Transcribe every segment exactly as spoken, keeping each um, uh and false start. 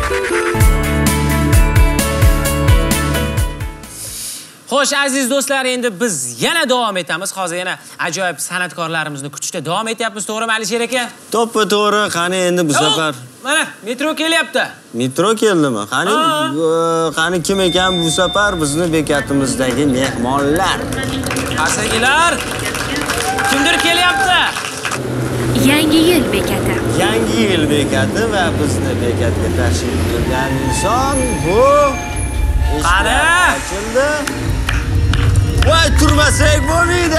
Xo'sh, aziz do'stlar, endi biz yana davom etamiz. Hozir yana ajoyib san'atkorlarimizni kutishda davom etyapmiz, to'g'rimi Alisher aka? To'ppa to'g'ri. Qani endi bu safar mana metro kelyapti. Metro keldimi? Qani qani kim ekan bu safar bizni bekatimizdagi mehmonlar? Qasagilar. Kimdir kelyapti? Yangi yil bekati. Yangi yil bekati va bizni bekatga tashrif buyurgan inson bu Qani? Ochildi. Voy, turmasak bo'lmaydi.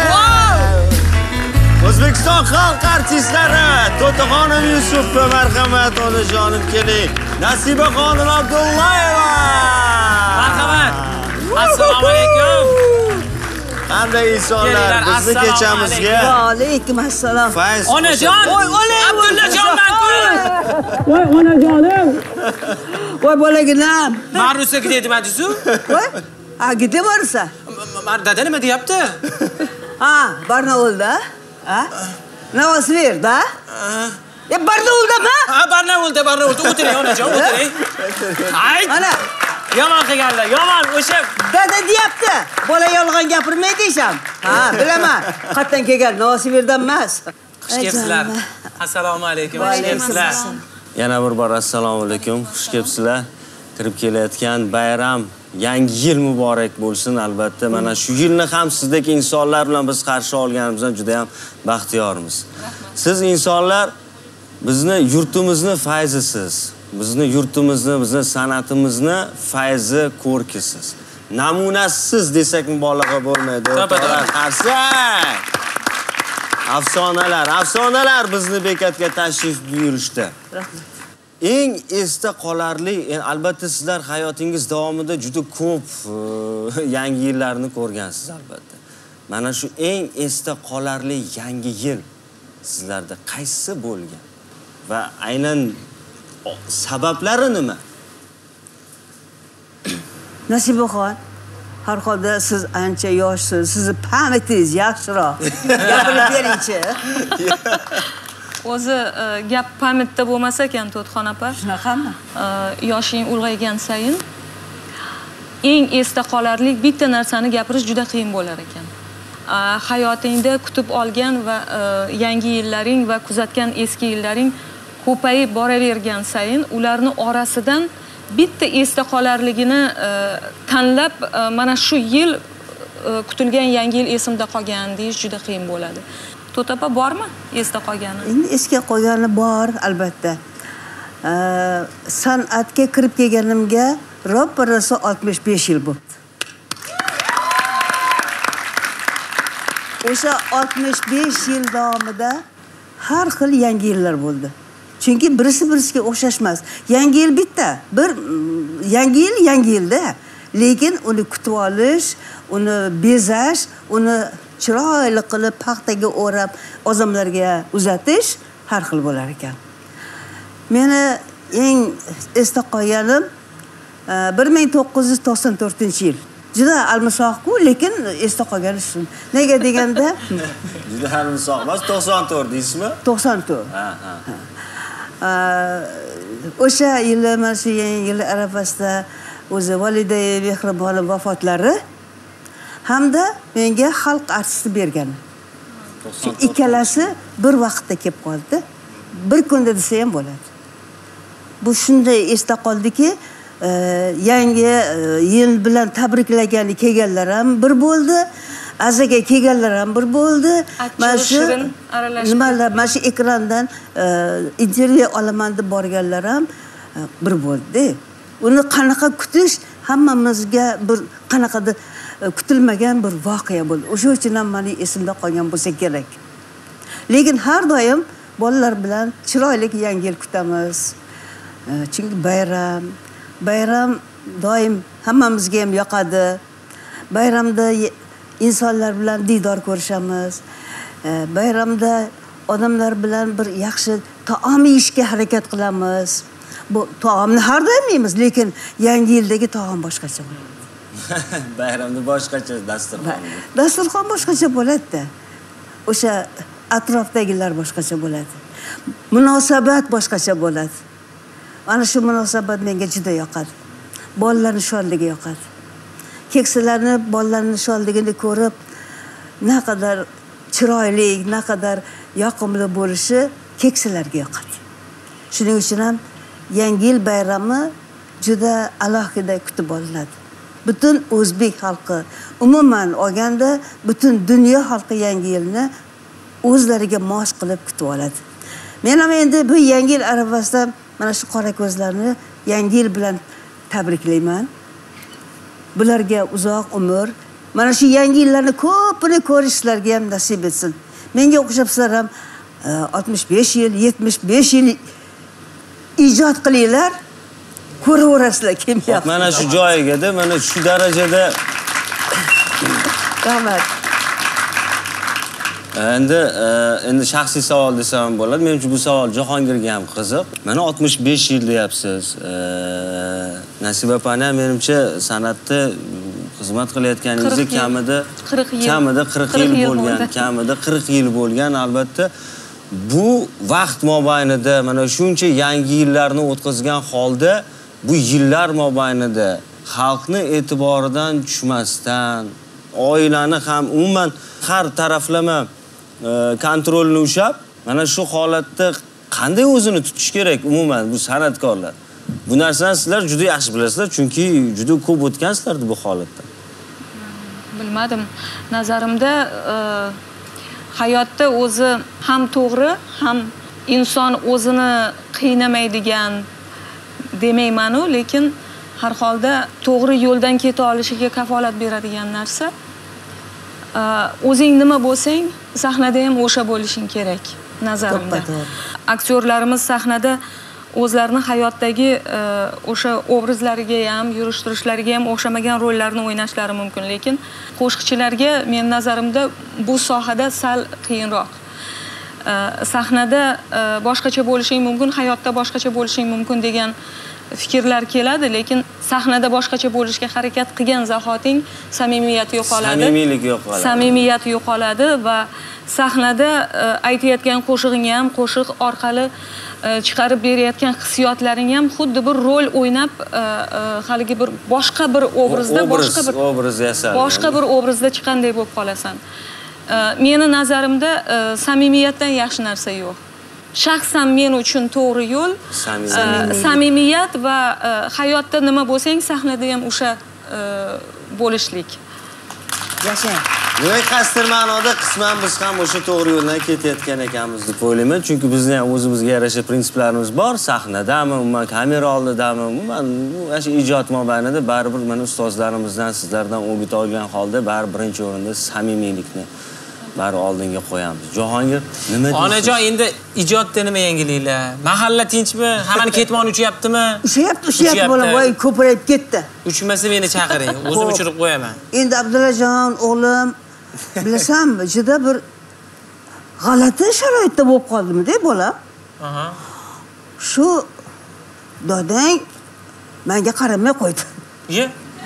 O'zbekiston xalq artistlari To'taxonim Yusupova, marhamat, onajonim keling. Nasibaxonim Abdullayeva. Marhamat. Assalomu alaykum. Qanday insonlar bizni kechamizga? Va alaykum assalom. Onajon. Voy, Abdullajonman ku. Voy, onajonim. Voy, bolaginam. Ma'rusa deydi Madisu. Voy, ha, gide borsa. Dada nima deyapti? Ha, Barnaulda. Ha? Novosibirskda? Ya Barnaulda-mi? Ha, Barnaulda, Barnaulda. O'tiring, onajon, o'tiring. Hay. Ana. Yomon qilganlar, yomon. O'sha dada deyapti. Bola yolg'on gapirmaydi isham. Ha, bilaman. Qayerdan kelgan? Novosibirskdan emas. Xush kelibsizlar. Assalomu alaykum. Xush kelibsizlar. Yana bir bor assalomu alaykum. Xush kelibsizlar. Kirib kelayotgan bayram, yangi yil muborak bo'lsin albatta. Mana shu yilni ham sizdek insonlar bilan biz qarshi olganimizdan juda ham baxtiyormiz. Siz insonlar bizni yurtimizni fayzisiz. Bizni yurtimizni, bizni san'atimizni fayzi ko'rkisiz. Namunasiz desak mubolag'a bo'lmaydi. Qarsak. Afsonalar, afsonalar bizni bekatga tashrif buyurishdi. Rahmat. Eng esda qolarli, albatta sizlar hayotingiz davomida juda ko'p yangi yillarni ko'rgansiz albatta. Mana shu eng esda qolarli yangi yil sizlarda qaysi bo'lgan va aynan sabablari nima? Nasibaxon, har holda siz ancha yoshsiz, sizni pamitingiz yaxshiroq. Gapirib beringchi. O'zi gap pamitda bo'lmasa ekan, To'txon opa. Shunaqami? Yoshing ulg'aygan sayin eng esda qolarli bitta narsani gapirish juda qiyin bo'lar ekan. Hayotingda kutib olgan va yangi yillaring va kuzatgan eski yillaring ko'payib boravergan sayin ularni orasidan bitta esda qolarligini tanlab mana shu yil kutilgan yangi yil esimda qolgan deyish juda qiyin bo'ladi. To'ta opa bormi esda qolgani? Endi esga qolgani bor albatta. San'atga kirib kelganimga ro'parasi oltmish besh yil bo'ldi. O'sha oltmish besh yil davomida har xil yangi yillar bo'ldi. Chunki birisi birisiga o'xshashmas. Yangi yil bitta, bir yangi yil yangi yilda, lekin uni kutib olish, uni bezash, uni chiroyli qilib paxtaga o'rab odamlarga uzatish har xil bo'lar ekan. Meni eng esda qolganim bir ming to'qqiz yuz to'qson to'rtinchi yil. Juda almisoqku, lekin esda qolgani shu. Nega deganda, juda almisoq emas, to'qson to'rt deysizmi? to'qson to'rt. Ha, ha. O'sha yili mana shu yangi yil arafasida o'zi Valida Mehribonova vafotlari hamda menga xalq artisti bergan. Shu ikkalasi bir vaqtda kelib qoldi. Bir kunda desa ham bo'ladi. Bu shunday esda qoldiki, yangi yil bilan tabriklagani kelganlar ham bir bo'ldi, azaga kelganlar ham bir bo'ldi. Mana shu nimalar, mana shu ekrandan intervyu olaman deb borganlar ham bir bo'ldi. Uni qanaqa kutish hammamizga bir qanaqadir kutilmagan bir voqea bo'ldi. O'sha uchun ham meni esimda qolgan bo'lsa kerak. Lekin har doim bolalar bilan chiroyli yangi yil kutamiz. Chunki bayram, bayram doim hammamizga ham yoqadi. Bayramda insonlar bilan diydor ko'rishamiz. Bayramda odamlar bilan bir yaxshi taom yeyishga harakat qilamiz. Bu taomni har doim yeymiz, lekin yangi yildagi taom boshqacha bo'ladi. Bayramda boshqacha dasturxon. Dasturxon boshqacha bo'ladi-da. O'sha atrofdagilar boshqacha bo'ladi. Munosabat boshqacha bo'ladi. Ana shu munosabat menga juda yoqadi. Bolalarning shodligi yoqadi. Keksalarni bolalarning shodligini ko'rib, naqadar chiroyli, naqadar yoqimli bo'lishi keksalarga yoqadi. Shuning uchun ham Yangi yil bayrami juda alohida kutib olinadi. Butun o'zbek xalqi, umuman olganda butun dunyo xalqi Yangi yilni o'zlariga mos qilib kutib oladi. Men ham endi bu Yangi yil arafasida mana shu qora ko'zlarni Yangi yil bilan tabriklayman. Bularga uzoq umr, mana shu yangi yillarni ko'pini ko'rishlarga ham nasib etsin. Menga o'xshab sizlar ham oltmish besh yil, yetmish besh yil ijod qilinglar, ko'raverasizlar kim yaxshi. Mana shu joyiga-da, mana shu darajada rahmat. Endi endi shaxsiy savol desam ham bo'ladi. Men uchun bu savol Jahongirga ham qiziq. Mana oltmish besh yil deyapsiz. Nasiba opani ham menimcha san'atda xizmat qilayotganingizda kamida kamida qirq yil bo'lgan, kamida qirq yil bo'lgan. Albatta bu vaqt mobaynida mana shuncha yangi yillarni o'tkazgan holda bu yillar mobaynida xalqni e'tiboridan tushmasdan, oilani ham umuman har taraflama kontrolni ushlab, mana shu holatda qanday o'zini tutish kerak umuman bu san'atkorlar? Bu narsani sizlar juda yaxshi bilasizlar, chunki juda ko'p o'tgansizlar bu holatda. Bilmadim. Nazarimda hayotda o'zi ham to'g'ri, ham inson o'zini qiynamaydigan demayman-u, lekin har holda to'g'ri yo'ldan keta olishiga kafolat beradigan narsa. O'zing nima bo'lsang, sahnada ham o'sha bo'lishing kerak, nazarimda. Aktyorlarimiz sahnada o'zlarini hayotdagi o'sha obrazlariga ham, yurish-turishlariga ham o'xshamagan rollarni o'ynashlari mumkin, lekin qo'shiqchilarga men nazarimda bu sohada sal qiyinroq. Sahnada boshqacha bo'lishing mumkin, hayotda boshqacha bo'lishing mumkin degan fikrlar keladi, lekin sahnada boshqacha bo'lishga harakat qilgan zahoting samimiyat yo'qoladi. Samimiylik yo'qoladi. Samimiyat yo'qoladi va sahnada aytayotgan qo'shig'ing ham, qo'shiq orqali chiqarib berayotgan hissiyotlaring ham xuddi bir rol o'ynab, haligi bir boshqa bir obrazda, boshqa bir obraz yasal. Boshqa bir obrazda chiqqanday bo'lib qolasan. Meni nazarimda samimiyatdan yaxshi narsa yo'q. Shaxsan men uchun to'g'ri yo'l samimiyat va hayotda nima bo'lsang, sahnada ham o'sha bo'lishlik. Yashang. Demak, qasdir ma'noda qisman biz ham o'sha to'g'ri yo'ldan ketayotgan ekanmiz deb o'ylayman, chunki bizning ham o'zimizga yarasha prinsiplarimiz bor, sahnadami, umuman kamera oldidami, umuman o'sha ijod mobaynida baribir mana ustozlarimizdan, sizlardan o'g'it olgan holda baribir birinchi o'rinda samimiylikni bari oldinga qo'yamiz. Jahongir, nima deysiz? Onajon, endi ijodda nima yangiliklar? Mahalla tinchmi? Hammani ketmon uchyaptimi? Uchyapti, uchyapti bolam, voy ko'payib ketdi. Uchmasa meni chaqiring, o'zim uchirib qo'yaman. Endi Abdullajon o'g'lim, bilasanmi, juda bir g'alati sharoitda bo'lib qoldim-da, bolam. Aha. Shu dodang menga qaramay qo'ydi. Ye?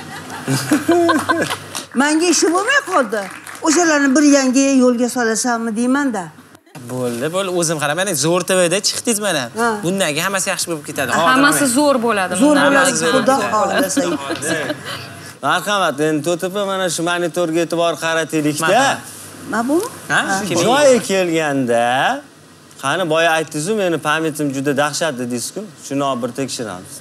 Menga ishi bo'lmay qoldi. O'shalarni bir yangi yo'lga solasanmi deyman-da. Bo'ldi, bo'ldi, o'zim qarab, mana Zo'r T V'da chiqdingiz mana. Bundan keyin hammasi yaxshi bo'lib ketadi. Hammasi zo'r bo'ladi. Zo'r bo'ladi, xudo xolasa. Marhamat, endi to'tipa mana shu monitorga e'tibor qarataylik-da. Mana bu? Ha? Joyi kelganda, qani boya aytdingiz-ku, meni pamiyatim juda dahshat dedingiz-ku. Shuni olib bir tekshiramiz.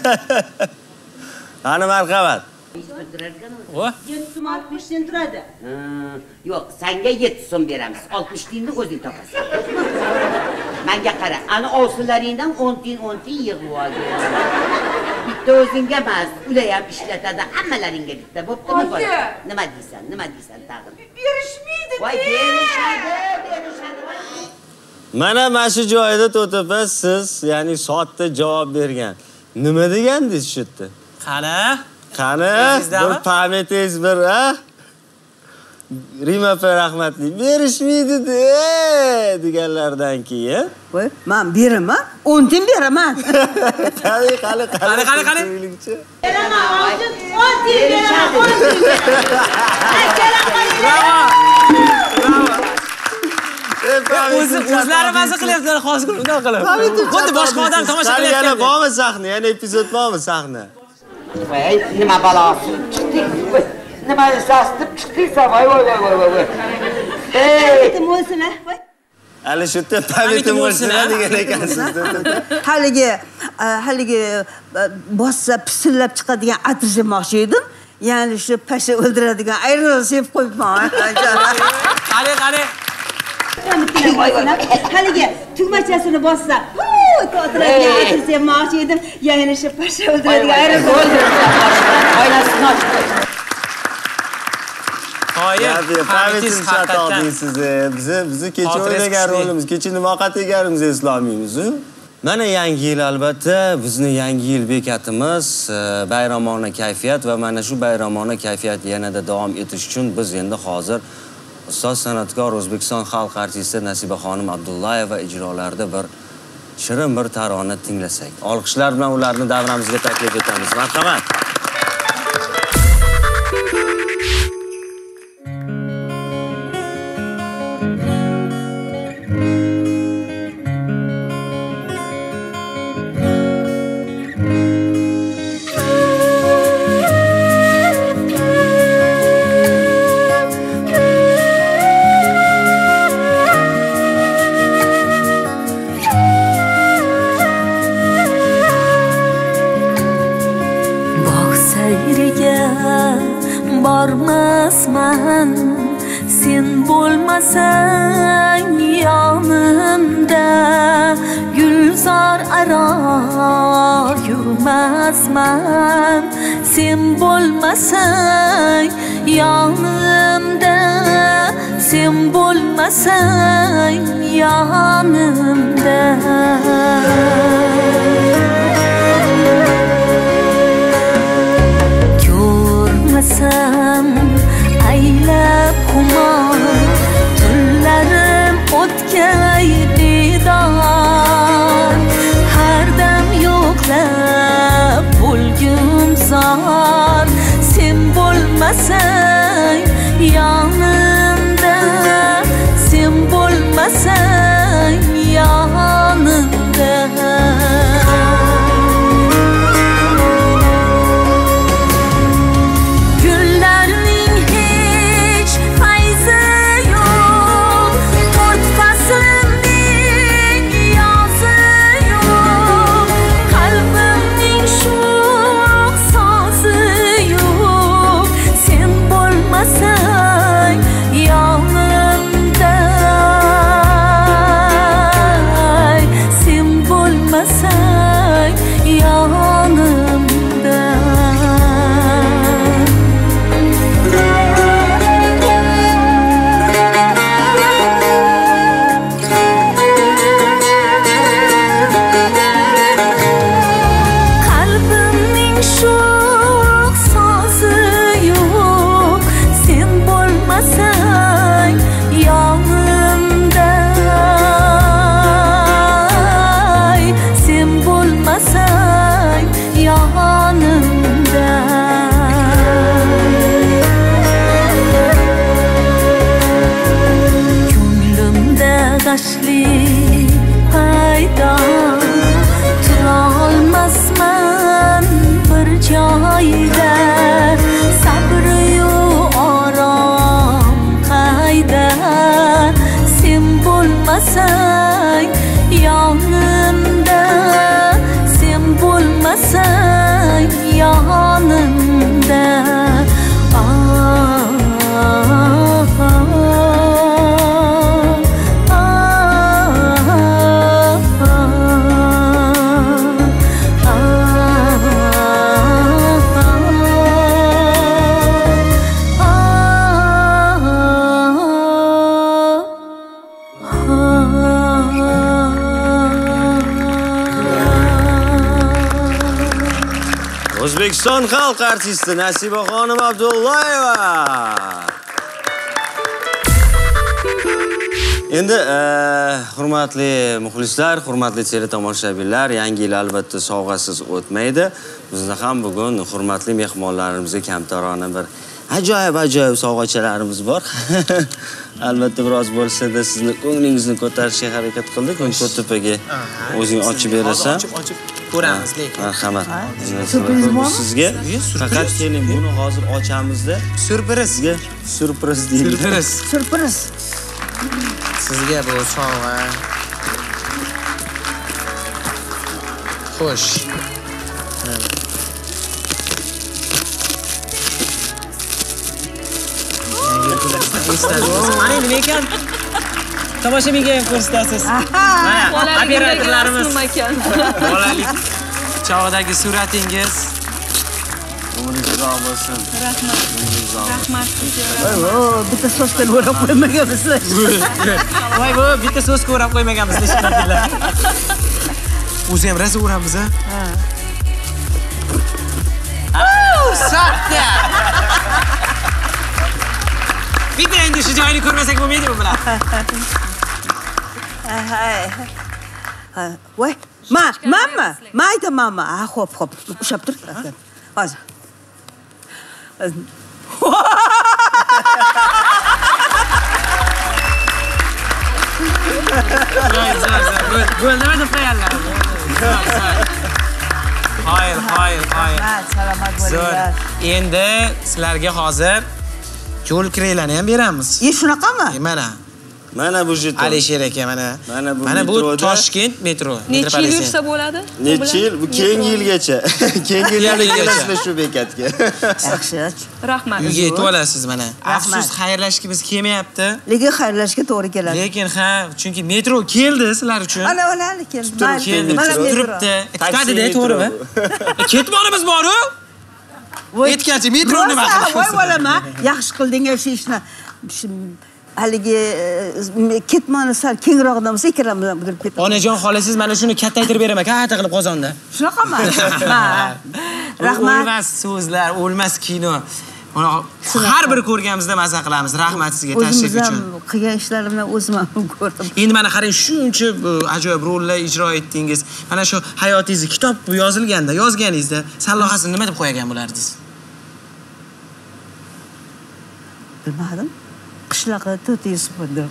Qani marhamat. yetti so'm oltmish tiyin turadi. Yo'q, senga yetti so'm beramiz. oltmish tiyinni o'zing topasan. Menga qara, ana ovsinlaringdan o'n tiyin o'n tiyin yig'ib oldi. Bitta o'zingga emas, ular ham ishlatadi, hammalaringga bitta. Bo'ptimi bola? Nima deysan? Nima deysan tag'in? Berishmaydi. Voy, berishadi, berishadi. Mana mana shu joyda to'tipa siz, ya'ni soatda javob bergan. Nima degandingiz shu yerda? Qani? Qani, bir pamiyatingiz bir, ha? Rima opa rahmatli. Berishmaydi-de deganlardan keyin. Voy, men beraman, o'n tiyin beraman. Qani, qani, Qani, qani, qani. Beraman, o'n tiyin beraman, o'n tiyin beraman. Bravo! Bravo! O'zi o'zlari maza qilyaptilar hozir unday qilib. Xuddi boshqa odam tomosha qilyapti. Yana bormi sahna? Yana epizod bormi sahna? Voy, nima balosi? Chiqdik. Nima sastib chiqdingiz? Voy, voy, voy, voy, voy. Ey, Kim o'lsin, voy. Ali shu yerda pavitim bo'lsin degan ekansiz. Haligi haligi bossa pisillab chiqadigan atir yemoqchi edim. Ya'ni shu pasha o'ldiradigan ayril sevib qo'yibman. Qani, qani. Haligi tugmachasini bossa, o'tiradigan atir yemoqchi edim. Ya'ni shu pasha o'ldiradigan ayril oynasini ochib. Qoyil. Pavitim chat oldingiz siz. Bizni bizni kecha o'ynagan rolimiz, kecha nima qat'iganimizni eslamaymiz-ku. Mana yangi yil albatta bizni yangi yil bekatimiz bayramona kayfiyat va mana shu bayramona kayfiyat yanada davom etish uchun biz endi hozir ustoz san'atkor O'zbekiston xalq artisti Nasibaxonim Abdullayeva ijrolarida bir shirin bir tarona tinglasak. Olqishlar bilan ularni davramizga taklif etamiz. Marhamat. Bormasman sen bo'lmasang yonimda gulzor aro yurmasman sen bo'lmasang yonimda sen bo'lmasang yonimda ko'rmasam aylab xumor tunlarim o'tkay didor har dam yo'qlab bo'lgum zor sen bo'lmasang yonimda sen bo'lmasang yonimda O'zbekiston xalq artisti Nasibaxonim Abdullayeva. Endi hurmatli muxlislar, hurmatli teletomoshabinlar, yangi yil albatta sovg'asiz o'tmaydi. Bizda ham bugun hurmatli mehmonlarimizga kamtarona bir ajoyib-ajoyib sovg'achalarimiz bor. Albatta biroz bo'lsa-da sizni ko'nglingizni ko'tarishga harakat qildik. Ko'rtepaga o'zing ochib berasan. Ochib ko'ramiz lekin. Marhamat. Surpriz bormi? Sizga faqat keling, buni hozir ochamizda. Surprizga. Surpriz deydi. Surpriz. Surpriz. Sizga bu sovg'a. Xo'sh. Mana nima ekan? Tomoshabinga ham ko'rsatasiz. Mana operatorlarimiz. Bolalik chog'dagi suratingiz. Umringiz bo'lsin. Rahmat. Rahmat sizga. Oo, bitta so'zdan o'rab qo'ymaganmizlar. Voy bu bitta so'z ko'rib qo'ymaganmiz shekillar. O'zi ham rosa uramiz a? Ha. Satya. Bitta endi shu joyini ko'rmasak bo'lmaydimi bular? Ha, voy, ma, mamma, ma aytamanmi? Ha, xo'p, xo'p, ushlab tur. Hozir. Bo'ldi, nima deb qo'yganlar? Hayır, hayır, hayır. Salomat bo'linglar. Endi sizlarga hozir yo'l kiranglarni ham beramiz. E, shunaqami? Mana. Mana bu jeton. Alisher aka mana. Mana bu Mana bu metroda- Toshkent metro. Necha yil yursa bo'ladi? Necha yil? Bu keyingi yilgacha. Keyingi yilgacha kelasizlar shu bekatga. Yaxshi. Rahmat. Uyga yetib olasiz mana. Afsus xayrlashishga biz kelmayapti. Lekin xayrlashga to'g'ri keladi. Lekin ha, chunki metro keldi sizlar uchun. Ana ana keldi. Keldi, Mana turibdi. Tutadi-da, to'g'rimi? Ketmonimiz bor-ku. Yetgancha metro nima qilamiz? Voy bolama, yaxshi qilding shu ishni. Haligi ketmoni sal kengroqdan bo'lsa ikkalamiz bilan ketamiz. Onajon xolasiz mana shuni kattaytirib beraman, katta qilib qozonda. Shunaqami? Ha. Rahmat. O'lmas so'zlar, o'lmas kino. Har bir ko'rganimizda maza qilamiz. Rahmat sizga tashrif uchun. O'zim qilgan ishlarimni o'zim ham ko'rdim. Endi mana qarang, shuncha ajoyib rollar ijro etdingiz. Mana shu hayotingizni kitob yozilganda, yozganingizda sallohasini nima deb qo'ygan bo'lardingiz? Bilmadim. Qishloqda to'rt yuz bo'ldi.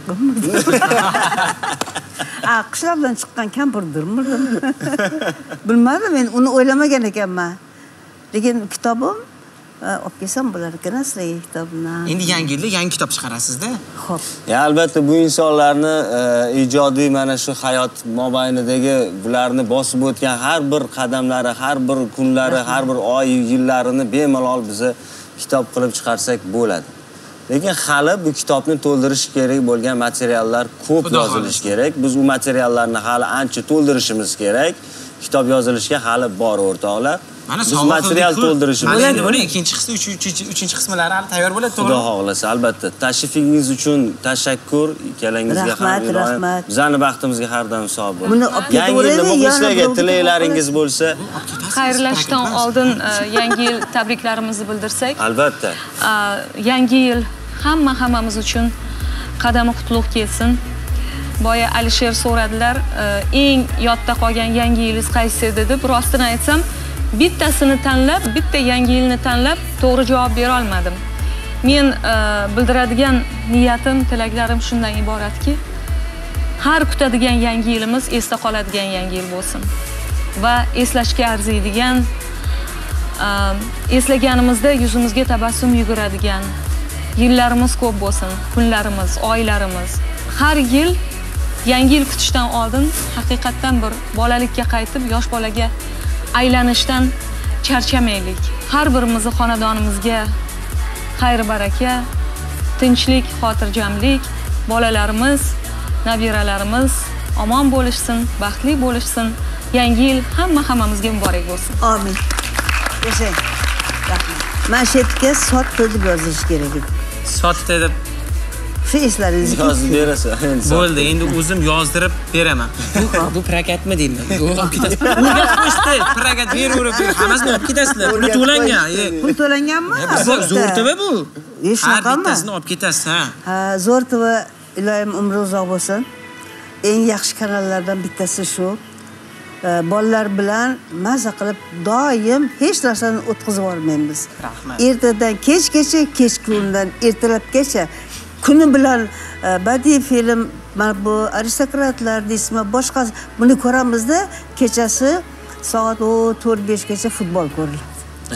A, qishloqdan chiqqan kampirdirmi? Bilmadim, men uni o'ylamagan ekanman. Lekin kitobim olib kelsam bo'lar ekan sizlarga kitobni. Endi yangi yilda yangi kitob chiqarasiz-da. Xo'p. Ya albatta bu insonlarni ijodiy mana shu hayot mobaynidagi bularni bosib o'tgan har bir qadamlari, har bir kunlari, har bir oy, yillarini bemalol biza kitob qilib chiqarsak bo'ladi. Lekin hali bu kitobni to'ldirish kerak bo'lgan materiallar ko'p yozilish kerak. Biz u materiallarni hali ancha to'ldirishimiz kerak. Kitob yozilishga hali bor o'rtoqlar. Biz material to'ldirishimiz kerak. Mana buni ikkinchi qismi, uchinchi qismlari hali tayyor bo'ladi, to'g'rimi? Xudo xohlasa, albatta. Tashrifingiz uchun tashakkur, ikkalangizga ham rahmat. Bizning baxtimizga har doim sog' bo'ling. Buni olib ketaveradi, muxlislarga tilaklaringiz bo'lsa, Xayrlashdan oldin yangi yil tabriklarimizni bildirsak. Albatta. Yangi yil hamma hammamiz uchun qadami qutlug' kelsin. Boya Alisher so'radilar, eng yodda qolgan yangi yilingiz qaysi edi deb. Rostini aytsam, bittasini tanlab, bitta yangi yilni tanlab to'g'ri javob bera olmadim. Men bildiradigan niyatim, tilaklarim shundan iboratki, har kutadigan yangi yilimiz esda qoladigan yangi yil bo'lsin va eslashga arziydigan, eslaganimizda yuzimizga tabassum yuguradigan yillarimiz ko'p bo'lsin, kunlarimiz, oylarimiz. Har yil yangi yil kutishdan oldin haqiqatdan bir bolalikka qaytib, yosh bolaga aylanishdan charchamaylik. Har birimizni xonadonimizga xayr baraka, tinchlik, xotirjamlik, bolalarimiz, nabiralarimiz omon bo'lishsin, baxtli bo'lishsin. Yangi yil hamma hammamizga muborak bo'lsin. Amin. Yashang. Rahmat. Men shu yerga sotdi deb yozish kerak edi. Sotdi deb shu eslaringizni yozib berasan. Bo'ldi, endi o'zim yozdirib beraman. Bu prokatmi deyman? Yo'q, olib ketasiz. Unga qo'shdi, prokat beraverib, hammasini olib ketasizlar. Pul to'langan. Pul to'langanmi? Zo'rtova bu. Har bittasini olib ketasiz, ha. Ha, Zo'rtova iloyim umri uzoq bo'lsin. Eng yaxshi kanallardan bittasi shu. Bolalar bilan maza qilib doim hech narsani o'tkazib olmaymiz. Rahmat. Ertadan kechgacha, kechqurundan ertalabgacha kuni bilan badiiy film, mana bu aristokratlar deysizmi, boshqa buni ko'ramizda, kechasi soat to'rt besh gacha futbol ko'riladi.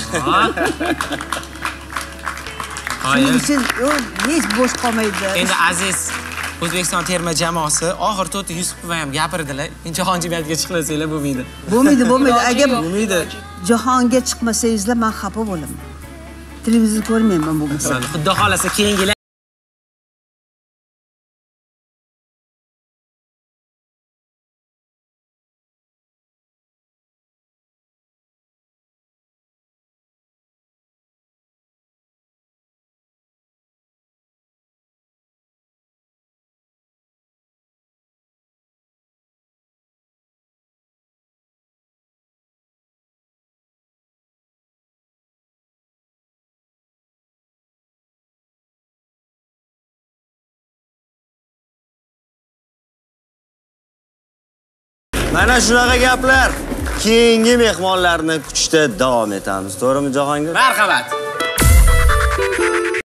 Shuning uchun hech bo'sh qolmaydi. Endi aziz O'zbekiston terma jamoasi oxir to'rtta Yusupova ham gapirdilar. Jahon chempionatiga chiqmasanglar bo'lmaydi. Bo'lmaydi, bo'lmaydi. Agar bo'lmaydi. Jahonga chiqmasangizlar, men xafa bo'laman. Televizor ko'rmayman bo'lmasa. Xudo xolasa keyingi Mana shunaqa gaplar keyingi mehmonlarni kutishda davom etamiz. To'g'rimi, Jahongir? marhamat.